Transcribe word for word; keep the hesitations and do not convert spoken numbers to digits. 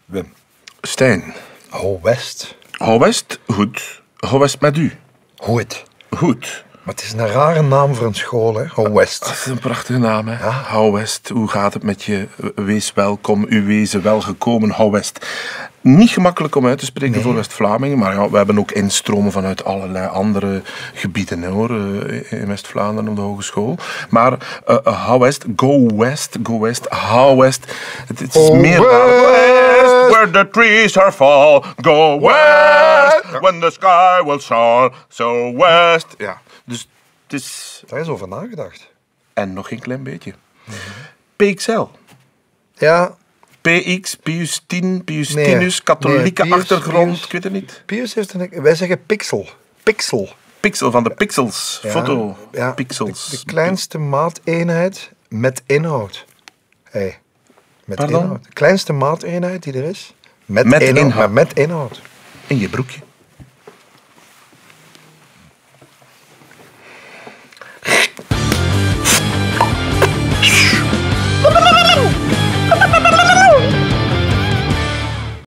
Wim. Stijn. Ho West. How West? Goed. How West met u? Goed. Goed. Maar het is een rare naam voor een school, hè? Ho West. Dat is een prachtige naam, hè? Ja. How West. Hoe gaat het met je? Wees welkom. U wezen welgekomen. How West. Niet gemakkelijk om uit te spreken nee. voor West-Vlamingen, maar ja, we hebben ook instromen vanuit allerlei andere gebieden hoor, in West-Vlaanderen op de hogeschool. Maar uh, How West, go West, go West, How West. Het, het is oh meer West, where the trees are fall, go West, when the sky will shine, so West. Ja, dus het is... Daar is over nagedacht. En nog geen klein beetje. Mm-hmm. P X L. Ja. P X, Pius tien, Pius nee, Tinus, katholieke nee, Pius, achtergrond, Pius, ik weet het niet. Pius heeft een... Wij zeggen pixel. Pixel. Pixel van de pixels. Ja, foto. Ja, pixels. De, de kleinste maateenheid met inhoud. Hey, met Pardon? inhoud. De kleinste maateenheid die er is. Met, met inhoud. inhoud. Met inhoud. In je broekje.